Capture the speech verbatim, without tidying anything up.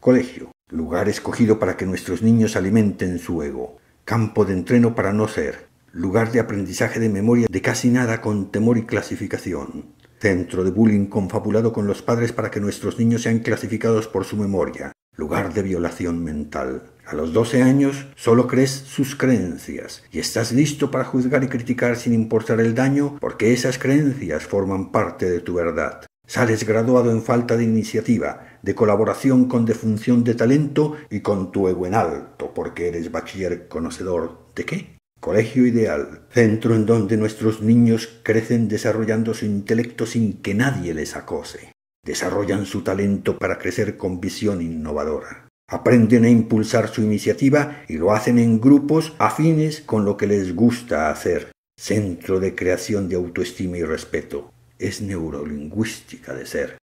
Colegio, lugar escogido para que nuestros niños alimenten su ego. Campo de entreno para no ser. Lugar de aprendizaje de memoria de casi nada con temor y clasificación. Centro de bullying confabulado con los padres para que nuestros niños sean clasificados por su memoria. Lugar de violación mental. A los doce años solo crees sus creencias y estás listo para juzgar y criticar sin importar el daño porque esas creencias forman parte de tu verdad. Sales graduado en falta de iniciativa, de colaboración con defunción de talento y con tu ego en alto porque eres bachiller conocedor ¿de qué? Colegio ideal, centro en donde nuestros niños crecen desarrollando su intelecto sin que nadie les acose. Desarrollan su talento para crecer con visión innovadora. Aprenden a impulsar su iniciativa y lo hacen en grupos afines con lo que les gusta hacer. Centro de creación de autoestima y respeto. Es neurolingüística de ser.